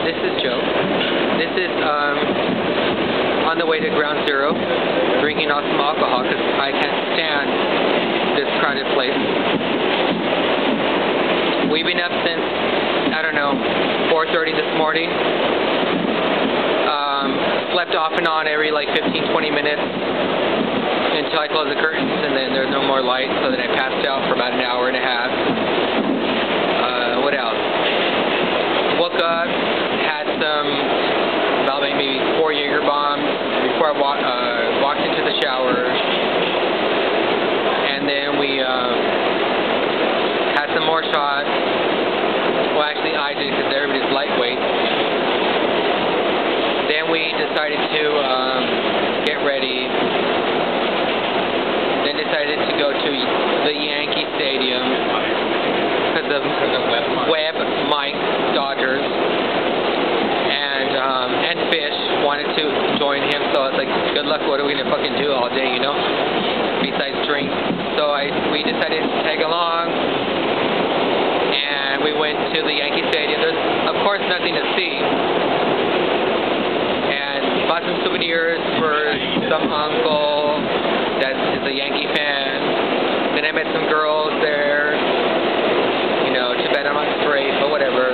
This is Joe. This is on the way to Ground Zero, drinking off some alcohol because I can't stand this crowded place. We've been up since, I don't know, 4:30 this morning. Slept off and on every like 15-20 minutes until I closed the curtains, and then there's no more light, so then I passed out for about an hour and a half. What else? Woke up, had some, about maybe 4 Jaeger bombs before I walked into the shower, and then we had some more shots. Well, actually I did because everybody's lightweight. Then we decided to get ready. Then decided to go to the Yankee Stadium because of Webb, Mike, Dodgers, and Fish wanted to join him. So I was like, good luck. What are we gonna fucking do all day, you know? Besides drink. So we decided to tag along, and we went to the Yankee Stadium. There's of course nothing to see. Bought some souvenirs for some uncle that is a Yankee fan. Then I met some girls there, you know, too bad I'm not straight, but whatever.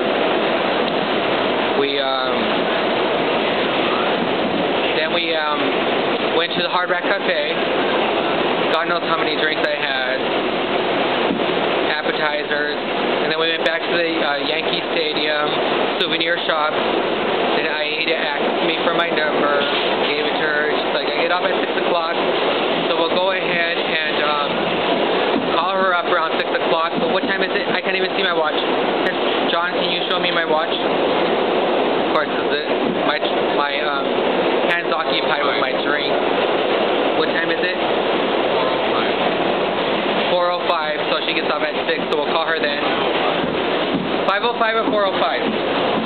Then we went to the Hard Rock Cafe. God knows how many drinks I had, appetizers, and then we went back to the Yankee Stadium souvenir shop. Then Aida asked me for my number, gave it to her. She's like, I get off at 6 o'clock, so we'll go ahead and call her up around 6 o'clock. But what time is it? I can't even see my watch. John, can you show me my watch? Of course, my hand's occupied with my drink. What time is it? 4:05, so she gets off at 6, so we'll call her then. 5:05 or 4:05?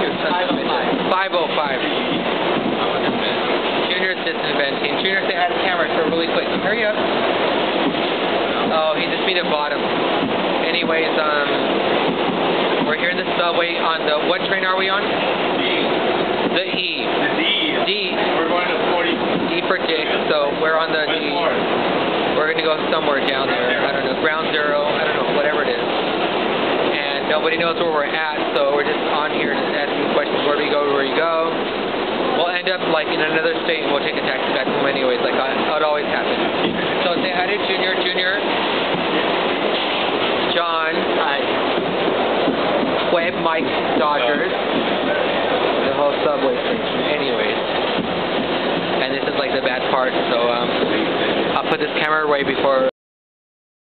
5:05. Junior's disinventing. Junior, say hi to the camera so really quick. Hurry up. Oh, he just beat a bottom. Anyways, we're here in the subway on the, what train are we on? The E. The D. D. We're going to 40. D for Dick, so we're on the D. We're going to go somewhere down there. I don't know, Ground Zero, I don't know, whatever it is. And nobody knows where we're at, so we're just on here just asking questions. Where do we go? Where do we go? We'll end up like in another state and we'll take a taxi back home anyways, like how it always happens. So say hi to Junior. Junior. John. Hi. Webb, Mike, Dodgers. The whole subway station. Anyways. And this is like the bad part, so I'll put this camera away before